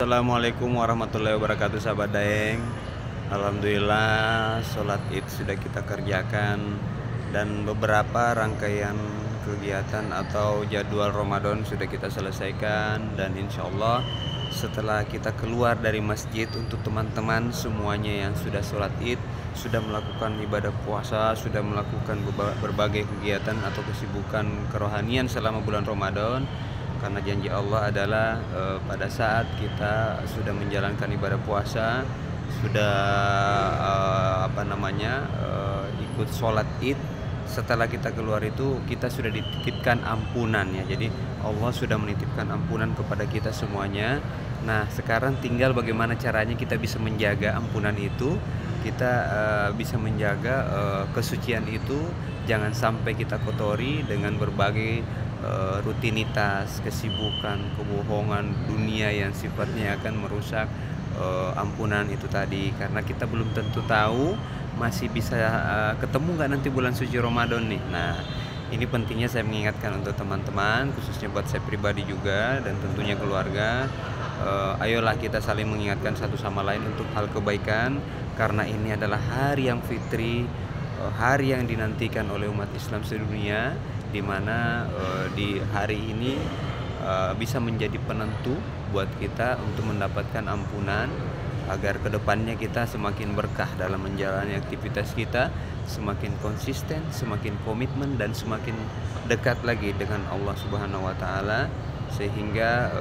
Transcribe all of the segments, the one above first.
Assalamualaikum warahmatullahi wabarakatuh, sahabat Daeng. Alhamdulillah sholat id sudah kita kerjakan, dan beberapa rangkaian kegiatan atau jadwal Ramadan sudah kita selesaikan. Dan insya Allah setelah kita keluar dari masjid, untuk teman-teman semuanya yang sudah sholat id, sudah melakukan ibadah puasa, sudah melakukan berbagai kegiatan atau kesibukan kerohanian selama bulan Ramadan. Karena janji Allah adalah pada saat kita sudah menjalankan ibadah puasa, sudah ikut sholat id, setelah kita keluar itu kita sudah dititipkan ampunan ya. Jadi Allah sudah menitipkan ampunan kepada kita semuanya. Nah, sekarang tinggal bagaimana caranya kita bisa menjaga ampunan itu, kita bisa menjaga kesucian itu, jangan sampai kita kotori dengan berbagai rutinitas, kesibukan, kebohongan dunia yang sifatnya akan merusak ampunan itu tadi. Karena kita belum tentu tahu masih bisa ketemu nggak nanti bulan suci Ramadan nih. Nah, ini pentingnya saya mengingatkan untuk teman-teman, khususnya buat saya pribadi juga dan tentunya keluarga. Ayolah kita saling mengingatkan satu sama lain untuk hal kebaikan, karena ini adalah hari yang fitri, hari yang dinantikan oleh umat Islam sedunia, di mana di hari ini bisa menjadi penentu buat kita untuk mendapatkan ampunan, agar kedepannya kita semakin berkah dalam menjalani aktivitas kita, semakin konsisten, semakin komitmen, dan semakin dekat lagi dengan Allah Subhanahu wa Ta'ala, sehingga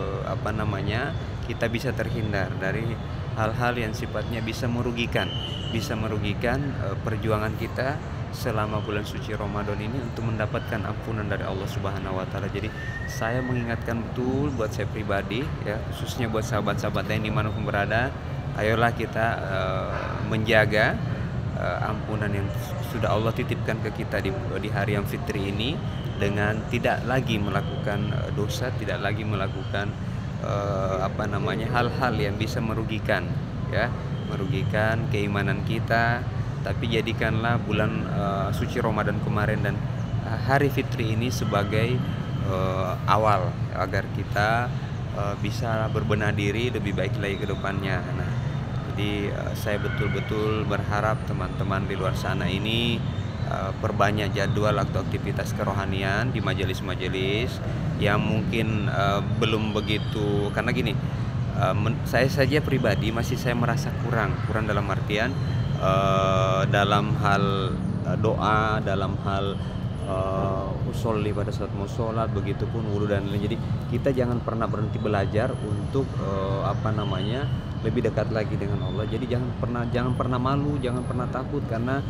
kita bisa terhindar dari hal-hal yang sifatnya bisa merugikan perjuangan kita selama bulan suci Ramadan ini untuk mendapatkan ampunan dari Allah Subhanahu wa Ta'ala. Jadi saya mengingatkan betul buat saya pribadi ya, khususnya buat sahabat-sahabat yang dimanapun berada, ayolah kita menjaga ampunan yang sudah Allah titipkan ke kita di hari yang fitri ini, dengan tidak lagi melakukan dosa, tidak lagi melakukan hal-hal yang bisa merugikan keimanan kita. Tapi jadikanlah bulan suci Ramadan kemarin dan hari fitri ini sebagai awal agar kita bisa berbenah diri lebih baik lagi ke depannya. Nah, jadi saya betul-betul berharap teman-teman di luar sana ini perbanyak jadwal atau aktivitas kerohanian di majelis-majelis yang mungkin belum begitu, karena gini, saya saja pribadi masih saya merasa kurang dalam artian dalam hal doa, dalam hal usolli pada saat mau sholat, begitupun wudhu dan lain. Jadi kita jangan pernah berhenti belajar untuk lebih dekat lagi dengan Allah. Jadi jangan pernah malu, jangan pernah takut, karena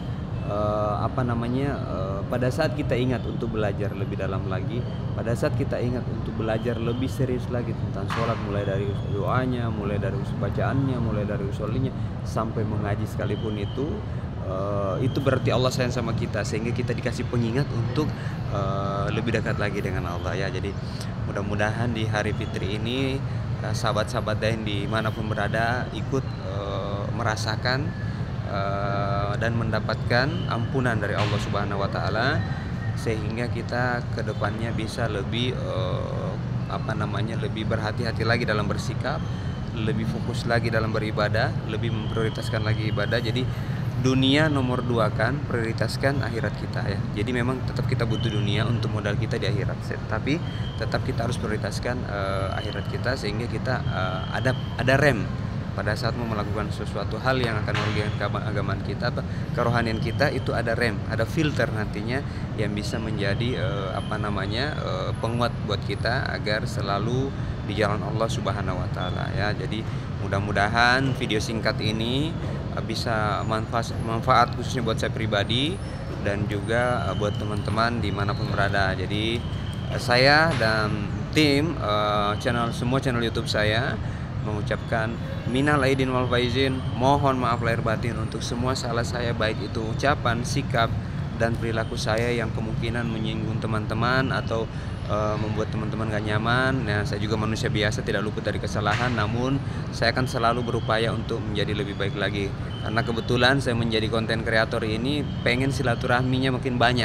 pada saat kita ingat untuk belajar lebih dalam lagi, pada saat kita ingat untuk belajar lebih serius lagi tentang sholat, mulai dari doanya, mulai dari bacaannya, mulai dari usollinya sampai mengaji sekalipun, itu berarti Allah sayang sama kita, sehingga kita dikasih pengingat untuk lebih dekat lagi dengan Allah ya. Jadi mudah-mudahan di hari fitri ini sahabat-sahabat yang dimanapun berada ikut merasakan dan mendapatkan ampunan dari Allah Subhanahu wa Ta'ala, sehingga kita kedepannya bisa lebih lebih berhati-hati lagi dalam bersikap, lebih fokus lagi dalam beribadah, lebih memprioritaskan lagi ibadah. Jadi dunia nomor 2 kan, prioritaskan akhirat kita ya. Jadi memang tetap kita butuh dunia untuk modal kita di akhirat, tapi tetap kita harus prioritaskan akhirat kita, sehingga kita ada rem pada saat mau melakukan sesuatu hal yang akan merugikan keagamaan kita atau kerohanian kita. Itu ada rem, ada filter nantinya yang bisa menjadi penguat buat kita agar selalu di jalan Allah Subhanahu wa Ta'ala ya. Jadi mudah-mudahan video singkat ini bisa manfaat khususnya buat saya pribadi dan juga buat teman-teman dimanapun berada. Jadi saya dan tim semua channel YouTube saya mengucapkan minal aidin wal faizin, mohon maaf lahir batin untuk semua salah saya, baik itu ucapan, sikap, dan perilaku saya yang kemungkinan menyinggung teman-teman atau membuat teman-teman gak nyaman. Nah, saya juga manusia biasa, tidak luput dari kesalahan, namun saya akan selalu berupaya untuk menjadi lebih baik lagi. Karena kebetulan saya menjadi konten kreator ini pengen silaturahminya makin banyak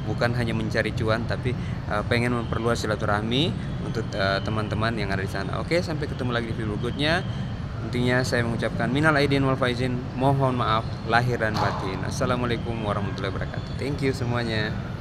bukan hanya mencari cuan, tapi pengen memperluas silaturahmi untuk teman-teman yang ada di sana. Oke, sampai ketemu lagi di video berikutnya. Intinya saya mengucapkan minal aidin wal faizin, mohon maaf lahir dan batin. Assalamualaikum warahmatullahi wabarakatuh. Thank you semuanya.